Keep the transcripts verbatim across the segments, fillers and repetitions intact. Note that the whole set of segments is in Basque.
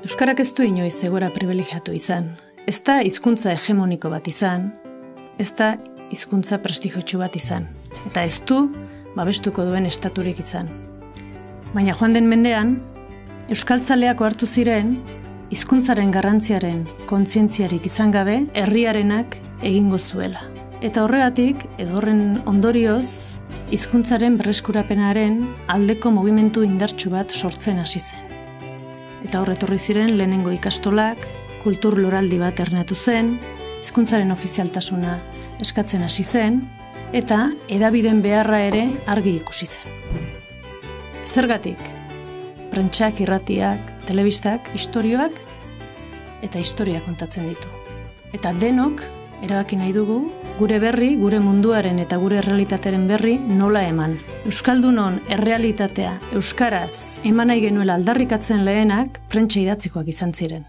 Euskarak ez du inoiz egoera privilegiatu izan. Ez da hizkuntza hegemoniko bat izan, ez da hizkuntza prestigiotsu bat izan. Eta ez du babestuko duen estaturik izan. Baina joan den mendean, euskaltzaleak hartu ziren, hizkuntzaren garrantziaren kontzientziarik izan gabe, herriarenak egingo zuela. Eta horregatik, edo horren ondorioz, hizkuntzaren berreskurapenaren aldeko mugimendu indartsu bat sortzen hasi zen. Eta horretorri ziren lehenengo ikastolak, kultur loraldi bat ernatu zen, hizkuntzaren ofizialtasuna eskatzen hasi zen, eta hedabideen beharra ere argi ikusi zen. Zergatik, prentsak, irratiak, telebistak, istorioak eta historia kontatzen ditu. Eta denok erabaki nahi dugu, gure berri, gure munduaren eta gure errealitatearen berri nola eman. Euskaldunon errealitatea euskaraz eman nahi genuela aldarrikatzen lehenak prentsa idatzikoak izan ziren.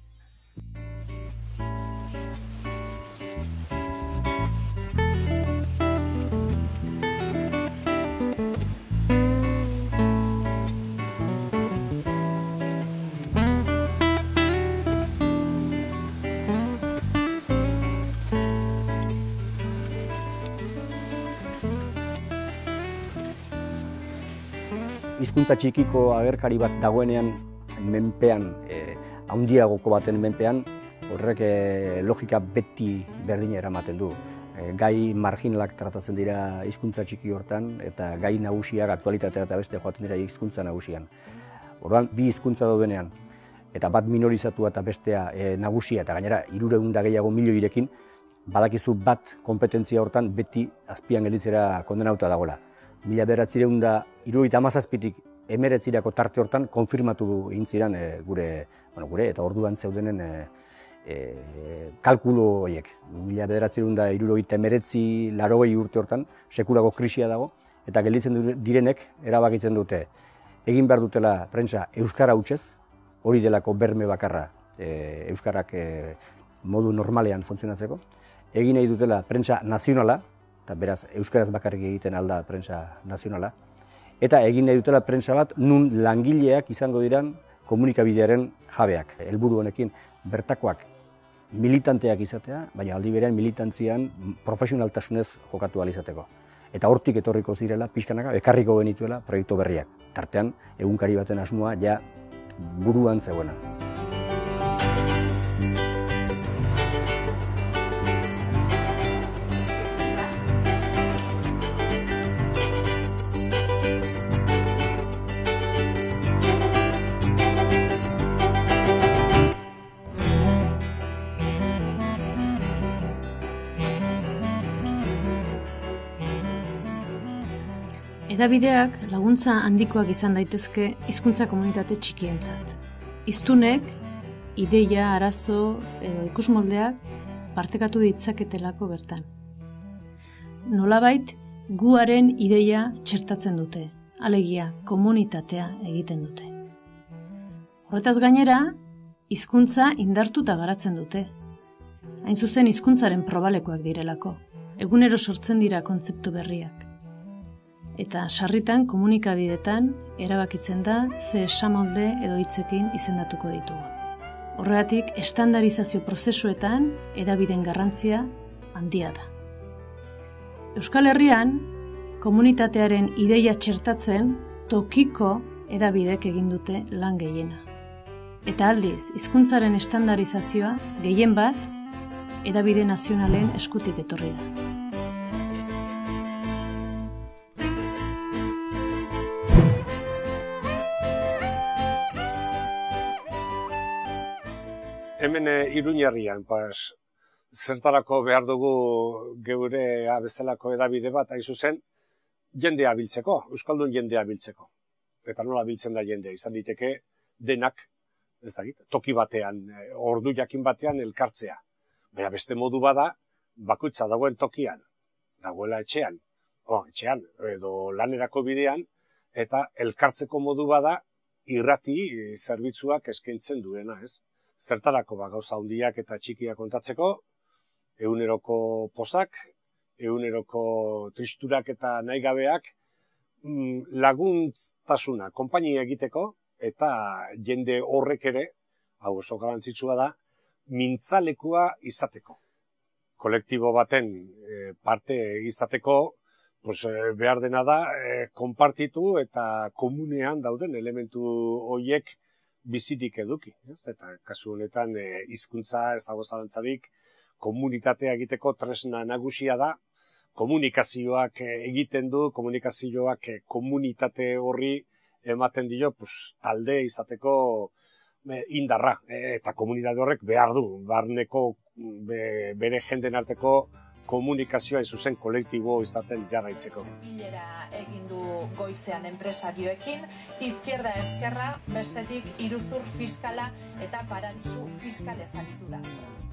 Hizkuntza txikiko agerkari bat dagoenean menpean, eh, handiagoko baten menpean, horrek eh, logika beti berdina eramaten du. Eh, gai marginalak tratatzen dira hizkuntza txiki hortan, eta gai nagusiak, aktualitatea eta beste joaten dira hizkuntza nagusian. Orduan, bi hizkuntza daudenean, eta bat minorizatua eta bestea eh, nagusia, eta gainera hirurehun da gehiago milioirekin, badakizu bat konpetentzia hortan beti azpian gelditzera kondenauta dagoela. Mila bederatziehun eta hirurogeita hamazazpitik emeretzirako tarte hortan konfirmatu egin ziren e, gure, bueno, gure eta orduan zeudenen e, e, kalkulu horiek. Mila bederatziehun eta hirurogeita emeretzi laurogei urte hortan sekulako krisia dago, eta gelditzen direnek erabakitzen dute egin behar dutela prentsa euskara hutsez, hori delako berme bakarra e, euskarak e, modu normalean funtzionatzeko. Egin nahi dutela prentsa nazionala, eta beraz euskaraz bakarrik egiten alda prentsa nazionala, eta egin nahi dutela prentsa bat nun langileak izango diran komunikabidearen jabeak. Helburu honekin bertakoak militanteak izatea, baina aldi berean militantzian profesionaltasunez jokatu ahal izateko. Eta hortik etorriko zirela, pixkanaka, ekarriko genituela proiektu berriak. Tartean, egunkari baten asmoa ja buruan zegoena. Hedabideak laguntza handikoak izan daitezke hizkuntza komunitate txikientzat. Hiztunek, ideia, arazo edo ikusmoldeak partekatu ditzaketelako bertan. Nolabait, guaren ideia txertatzen dute, alegia komunitatea egiten dute. Horretaz gainera, hizkuntza indartuta garatzen dute. Hain zuzen hizkuntzaren probalekoak direlako, egunero sortzen dira kontzeptu berriak. Eta sarritan komunikabidetan erabakitzen da ze esamolde edo hitzekin izendatuko ditugu. Horregatik, estandarizazio prozesuetan hedabideen garrantzia handia da. Euskal Herrian, komunitatearen ideia txertatzen tokiko hedabidek egin dute lan gehiena. Eta aldiz, hizkuntzaren estandarizazioa gehien bat hedabide nazionalen eskutik etorri da. Hemen Iruñerrian, pas, zertarako behar dugu geure bezalako hedabide bat, hain zuzen, jendea biltzeko, euskaldun jendea biltzeko. Eta nola biltzen da jendea, izan diteke denak, ez da git, toki batean, ordu jakin batean elkartzea. Baina beste modu bada, bakoitza dagoen tokian, dagoela etxean, o, etxean, edo lanerako bidean, eta elkartzeko modu bada irrati zerbitzuak eskaintzen duena, ez? Zertarako ba, gauza handiak eta txikiak kontatzeko, eguneroko pozak, eguneroko tristurak eta nahigabeak, laguntasuna, konpainia egiteko, eta jende horrek ere hau oso garrantzitsua da, mintzalekua izateko. Kolektibo baten parte izateko, pues, behar dena da, konpartitu eta komunean dauden elementu horiek bizirik eduki. Ez? Eta kasu honetan hizkuntza ez dago zalantzarik, komunitatea egiteko tresna nagusia da, komunikazioak egiten du, komunikazioak komunitate horri ematen dio, pues, talde izateko indarra, eta komunitate horrek behar du, barneko bere jenden arteko komunikazioa zuzen kolektibo izaten jarraitzeko. Bilera egin du goizean enpresarioekin, izquierda ezkerra, bestetik iruzur fiskala eta paradisu fiskal ezaritu da.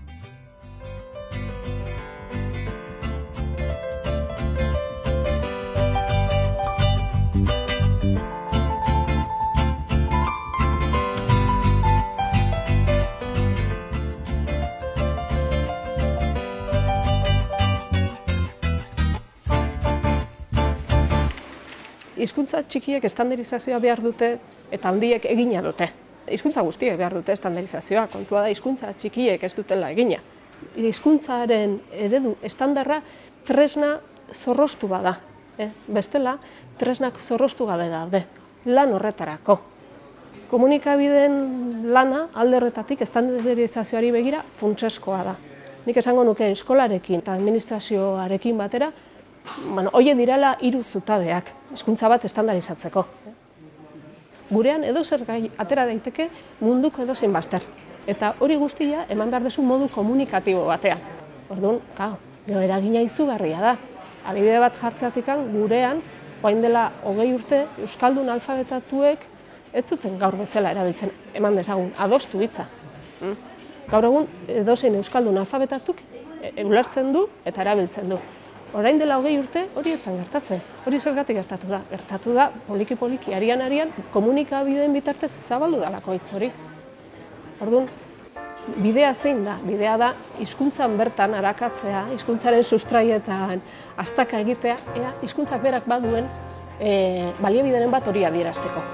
Hizkuntza txikiek estandarizazioa behar dute eta handiek egina dute. Hizkuntza guztiek behar dute estandarizazioa, kontua da hizkuntza txikiek ez dutela egina. Hizkuntzaren eredu estandarra tresna zorroztu bada. Eh? Bestela, tresnak zorroztu gabe daude, lan horretarako. Komunikabideen lana alde horretatik estandarizazioari begira funtseskoa da. Nik esango nuke eskolarekin eta administrazioarekin batera, bueno, hoie dirala hiru zutabeak, hizkuntza bat estandarizatzeko. Gurean edozer gai atera daiteke munduko edozein bazter. Eta hori guztia eman behar dezu modu komunikatibo batean. Orduan, claro, gero eragina izugarria da. Adibide bat jartzeatikan gurean, orain dela hogei urte, euskaldun alfabetatuek ez zuten gaur bezala erabiltzen, eman dezagun, adostu hitza. Gaur egun edozein euskaldun alfabetatuk ulertzen du eta erabiltzen du. Orain dela hogei urte hori etzan gertatzen. Hori zergatik gertatu da. Gertatu da, poliki-poliki, arian-arian, komunikabideen bitartez zabaldu dalako hitz hori. Orduan, bidea zein da? Bidea da, hizkuntzan bertan arakatzea, hizkuntzaren sustraietan astaka egitea, ea hizkuntzak berak baduen e, baliabideren bat hori adierazteko.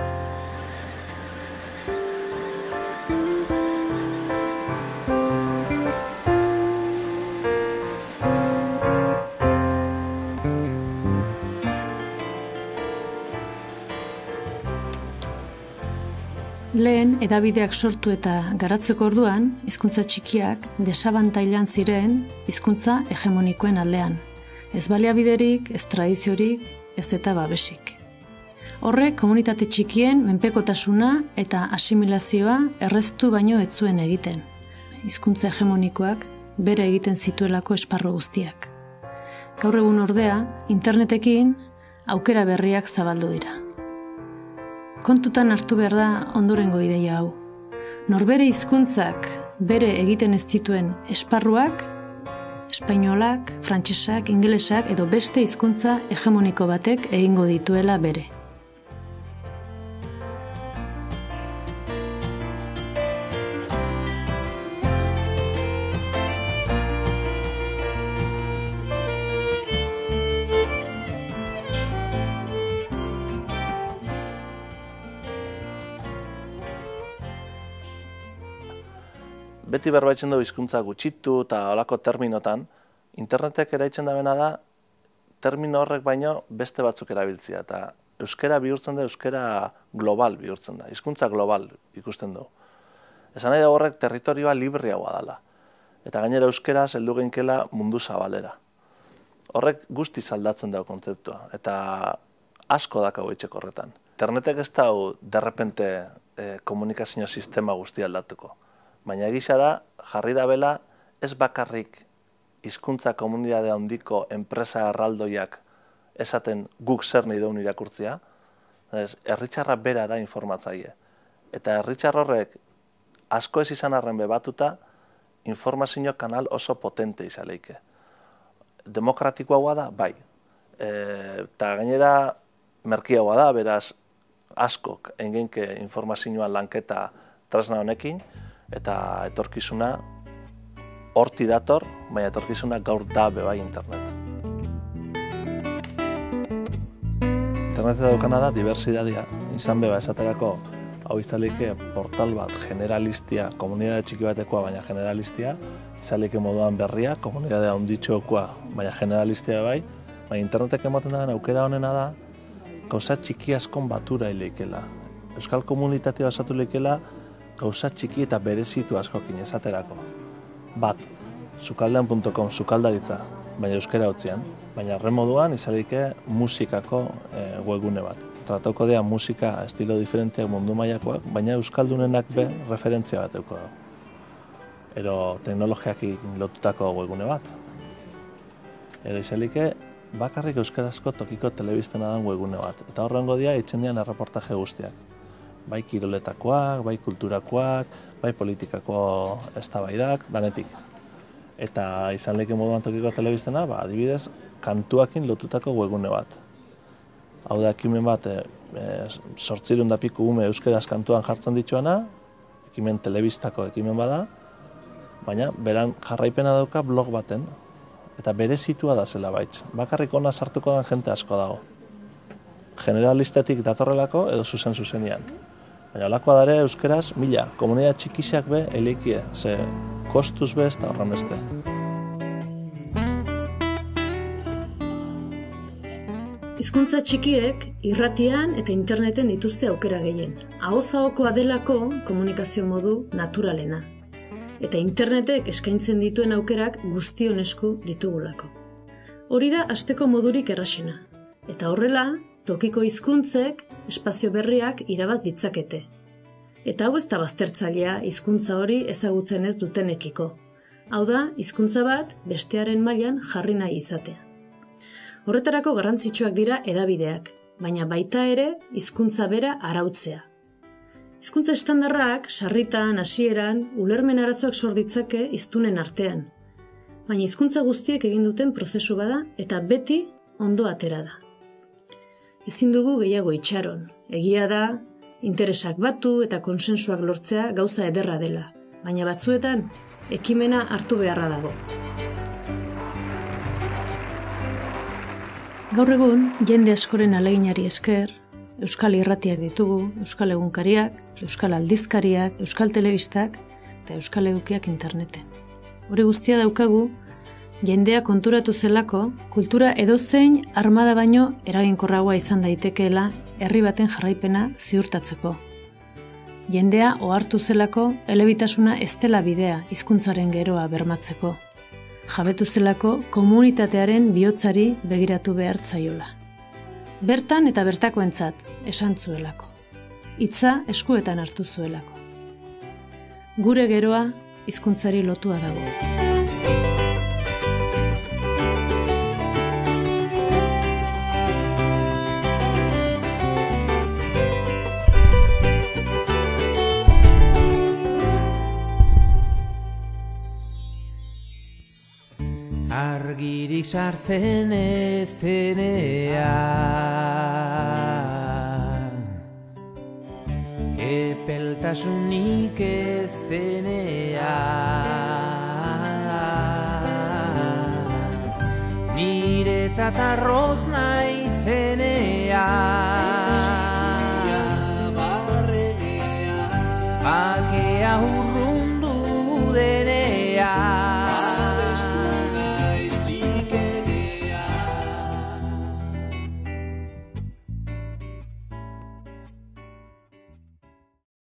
Lehen, edabideak sortu eta garatzeko orduan, hizkuntza txikiak desabantailan ziren hizkuntza hegemonikoen aldean. Ez baliabiderik, ez tradiziorik, ez eta babesik. Horrek komunitate txikien menpekotasuna eta asimilazioa erreztu baino ez zuen egiten. Hizkuntza hegemonikoak bere egiten zituelako esparru guztiak. Gaur egun ordea, internetekin aukera berriak zabaldu dira. Kontutan hartu behar da ondorengo ideia hau. Norbere hizkuntzak bere egiten ez dituen esparruak, espainolak, frantsesak, ingelesak edo beste hizkuntza hegemoniko batek egingo dituela bere. Beti berbaitzen du hizkuntza gutxitu eta holako terminotan, internetek eraitzen dabena da termino horrek baino beste batzuk erabiltzea eta euskera bihurtzen da, euskera global bihurtzen da, hizkuntza global ikusten du. Esan nahi da horrek territorioa libriagoa dela eta gainera euskera heldu geinkela mundu zabalera. Horrek guztiz aldatzen da kontzeptua eta asko dakago itxeko horretan. Internetek ez dau derrepente eh, komunikazio sistema guztia aldatuko. Baina egisa da, jarri da bela, ez bakarrik hizkuntza komunitate handiko enpresa erraldoiak esaten guk zer nahi duen irakurtzea, herritarra bera da informatzaile. Eta herritar horrek asko ez izan arren bebatuta, informazio kanal oso potente izaleike. Demokratikoa da, bai. Eta gainera merkiagoa da, beraz askok engenke informazioa lanketa tresna honekin, eta etorkizuna horti dator, baina etorkizuna gaur da bebai internet. Internet daukana da diversidadia, izan beba esaterako hau izalike portal bat generalistia, komunidade txiki batekoa, baina generalistia, izalike moduan berria, komunidade handitxokoa, baina generalistia bai, baina internetek ematen da aukera honena da, gauza txiki askon batura ileikela. Euskal komunitatea osatu leikela, gauza txiki eta berezitu askokin esaterako. Bat, sukaldean puntu com, sukaldaritza, baina euskera utzian, baina horren moduan izalike musikako e, webgune bat. Tratauko dea musika estilo diferenteak mundu mailakoak, baina euskaldunenak be referentzia bat euko da. Ero teknologiakin lotutako webgune bat. Ero izalike bakarrik euskarazko tokiko telebiztena dan webgune bat. Eta horrengo dia itzen dian erreportaje guztiak. Bai kiroletakoak, bai kulturakoak, bai politikako eztabaidak, danetik. Eta izan leke moduan tokiko telebiztena, ba, adibidez, kantuakin lotutako webgune bat. Hau da, ekimen bat, e, e, sortzirun da piku ume euskeraz kantuan jartzen dituana, ekimen telebistako ekimen bada, baina beran jarraipena dauka blog baten, eta berezitua da zela baitz. Bakarrik ona sartuko den jente asko dago. Generalistetik datorrelako edo zuzen zuzenian. Baina olakoa dare euskeraz mila, komunidad txikisak be eleikie, ze kostuz be ez da horren beste. Hizkuntza txikiek irratian eta interneten dituzte aukera gehien. Ahoz-ahokoa delako komunikazio modu naturalena. Eta internetek eskaintzen dituen aukerak guztion esku ditugulako. Hori da hasteko modurik erraxena. Eta horrela, tokiko hizkuntzek espazio berriak irabaz ditzakete. Eta hau ez da baztertzailea hizkuntza hori ezagutzen ez dutenekiko. Hau da, hizkuntza bat bestearen mailan jarri nahi izatea. Horretarako garrantzitsuak dira hedabideak, baina baita ere hizkuntza bera arautzea. Hizkuntza estandarrak sarritan, hasieran, ulermen arazoak sor ditzake hiztunen artean. Baina hizkuntza guztiek egin duten prozesu bada eta beti ondo atera da. Ezin dugu gehiago itxaron. Egia da, interesak batu eta konsensuak lortzea gauza ederra dela, baina batzuetan ekimena hartu beharra dago. Gaur egun, jende askoren aleginari esker, euskal irratiak ditugu, euskal egunkariak, euskal aldizkariak, euskal telebistak eta euskal edukiak interneten. Hori guztia daukagu, jendea konturatu zelako, kultura edozein armada baino eraginkorragoa izan daitekeela herri baten jarraipena ziurtatzeko. Jendea ohartu zelako elebitasuna ez dela bidea hizkuntzaren geroa bermatzeko. Jabetu zelako komunitatearen bihotzari begiratu behar zaiola. Bertan eta bertakoentzat esan zuelako. Hitza eskuetan hartu zuelako. Gure geroa hizkuntzari lotua dago. Argirik sartzen ez denean, epeltasunik ez denean, niretzat arroz naizenean, bakea hurra